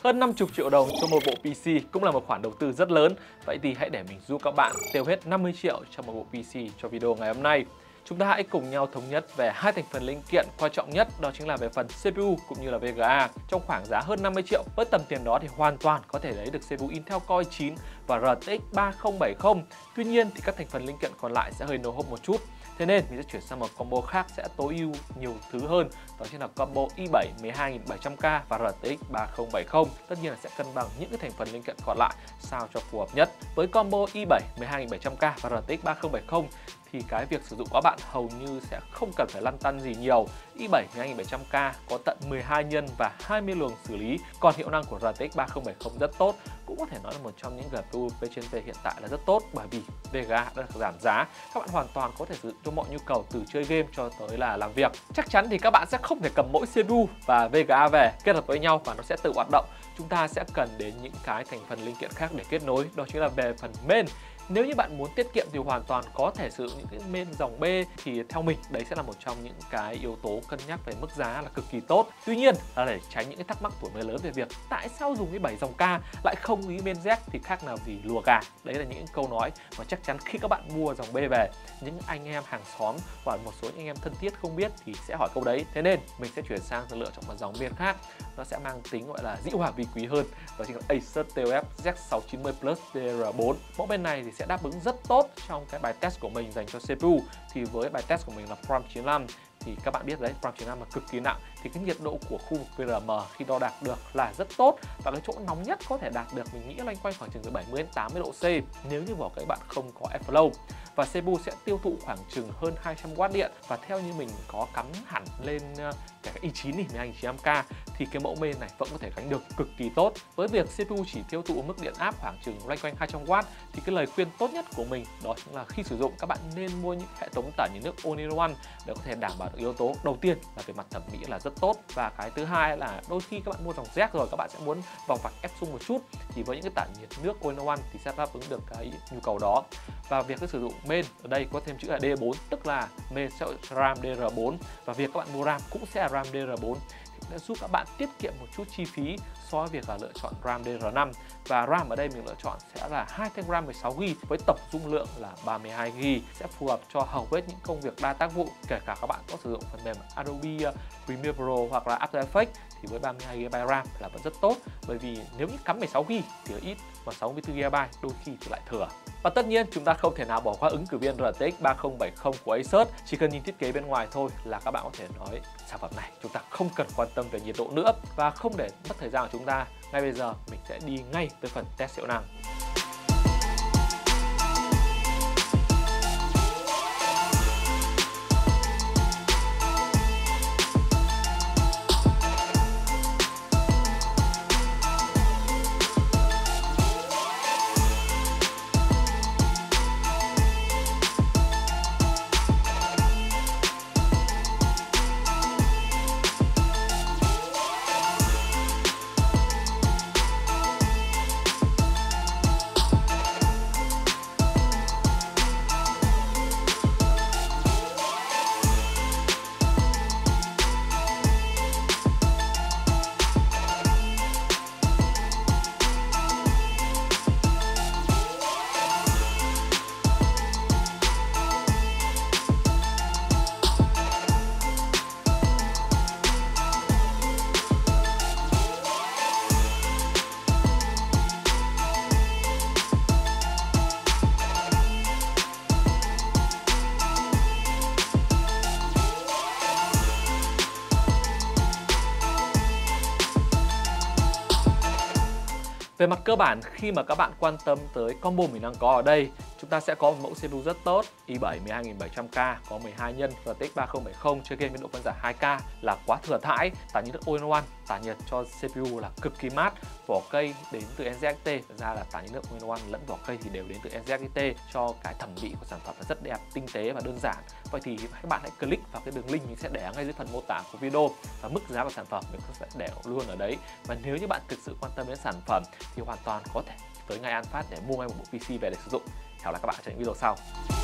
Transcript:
Hơn 50 triệu đồng cho một bộ PC cũng là một khoản đầu tư rất lớn. Vậy thì hãy để mình giúp các bạn tiêu hết 50 triệu cho một bộ PC cho video ngày hôm nay. Chúng ta hãy cùng nhau thống nhất về hai thành phần linh kiện quan trọng nhất, đó chính là về phần CPU cũng như là VGA. Trong khoảng giá hơn 50 triệu, với tầm tiền đó thì hoàn toàn có thể lấy được CPU Intel Core i9 và RTX 3070. Tuy nhiên thì các thành phần linh kiện còn lại sẽ hơi nổ hộp một chút. Thế nên mình sẽ chuyển sang một combo khác sẽ tối ưu nhiều thứ hơn, đó chính là combo i7 12700K và RTX 3070. Tất nhiên là sẽ cân bằng những cái thành phần linh kiện còn lại sao cho phù hợp nhất. Với combo i7 12700K và RTX 3070 thì cái việc sử dụng của bạn hầu như sẽ không cần phải lăn tăn gì nhiều. i7 12700K có tận 12 nhân và 20 luồng xử lý, còn hiệu năng của RTX 3070 rất tốt. Cũng có thể nói là một trong những GPU P/P hiện tại là rất tốt, bởi vì VGA đã được giảm giá. Các bạn hoàn toàn có thể sử dụng cho mọi nhu cầu từ chơi game cho tới là làm việc. Chắc chắn thì các bạn sẽ không thể cầm mỗi CPU và VGA về kết hợp với nhau và nó sẽ tự hoạt động. Chúng ta sẽ cần đến những cái thành phần linh kiện khác để kết nối, đó chính là về phần main. Nếu như bạn muốn tiết kiệm thì hoàn toàn có thể sử dụng những cái main dòng B, thì theo mình đấy sẽ là một trong những cái yếu tố cân nhắc về mức giá là cực kỳ tốt. Tuy nhiên là để tránh những cái thắc mắc của người lớn về việc tại sao dùng cái 7 dòng K lại không ý main Z thì khác nào gì lùa gà. Đấy là những câu nói mà chắc chắn khi các bạn mua dòng B về, những anh em hàng xóm và một số những anh em thân thiết không biết thì sẽ hỏi câu đấy. Thế nên mình sẽ chuyển sang lựa chọn một dòng main khác, nó sẽ mang tính gọi là dĩ hòa vi quý hơn, đó chính là Asus TOF Z690 Plus DR4. Mẫu bên này thì sẽ đáp ứng rất tốt trong cái bài test của mình dành cho CPU. Thì với bài test của mình là Prime 95 thì các bạn biết đấy, Prime 95 là cực kỳ nặng, thì cái nhiệt độ của khu vực VRM khi đo đạc được là rất tốt, và cái chỗ nóng nhất có thể đạt được mình nghĩ loanh quanh khoảng chừng từ 70 đến 80 độ C nếu như vỏ các bạn không có airflow. Và CPU sẽ tiêu thụ khoảng chừng hơn 200W điện, và theo như mình có cắm hẳn lên cái i9 12900K thì cái mẫu main này vẫn có thể gánh được cực kỳ tốt. Với việc CPU chỉ tiêu thụ mức điện áp khoảng chừng loanh quanh 200W thì cái lời khuyên tốt nhất của mình đó chính là khi sử dụng các bạn nên mua những hệ thống tản nhiệt nước All-in-One để có thể đảm bảo được yếu tố đầu tiên là về mặt thẩm mỹ là rất tốt, và cái thứ hai là đôi khi các bạn mua dòng Z rồi các bạn sẽ muốn vòng vạch ép sung một chút, thì với những cái tản nhiệt nước All-in-One thì sẽ đáp ứng được cái nhu cầu đó. Và việc sử dụng main ở đây có thêm chữ là D4, tức là main sẽ RAM DR4, và việc các bạn mua RAM cũng sẽ là RAM DR4 sẽ giúp các bạn tiết kiệm một chút chi phí so với việc là lựa chọn RAM DR5. Và RAM ở đây mình lựa chọn sẽ là 2 thanh RAM 16GB với tổng dung lượng là 32GB, sẽ phù hợp cho hầu hết những công việc đa tác vụ, kể cả các bạn có sử dụng phần mềm Adobe Premiere Pro hoặc là After Effects thì với 32GB RAM là vẫn rất tốt, bởi vì nếu như cắm 16GB thì ít, còn 64GB đôi khi thì lại thừa. Và tất nhiên chúng ta không thể nào bỏ qua ứng cử viên RTX 3070 của Asus. Chỉ cần nhìn thiết kế bên ngoài thôi là các bạn có thể nói sản phẩm này chúng ta không cần quan tâm về nhiệt độ nữa. Và không để mất thời gian của chúng ta, ngay bây giờ mình sẽ đi ngay tới phần test hiệu năng. Về mặt cơ bản, khi mà các bạn quan tâm tới combo mình đang có ở đây, chúng ta sẽ có một mẫu CPU rất tốt, i7 12700K có 12 nhân RTX 3070 chơi game với độ phân giải 2K là quá thừa thãi, tản nhiệt nước All-in-One, tản nhiệt cho CPU là cực kỳ mát, vỏ cây đến từ NZXT, ra là tản nhiệt nước All-in-One lẫn vỏ cây thì đều đến từ NZXT, cho cái thẩm mỹ của sản phẩm là rất đẹp, tinh tế và đơn giản. Vậy thì các bạn hãy click vào cái đường link mình sẽ để ngay dưới phần mô tả của video, và mức giá của sản phẩm mình sẽ để luôn ở đấy. Và nếu như bạn thực sự quan tâm đến sản phẩm thì hoàn toàn có thể tới ngay An Phát để mua ngay một bộ PC về để sử dụng. Hẹn gặp lại các bạn trong những video sau.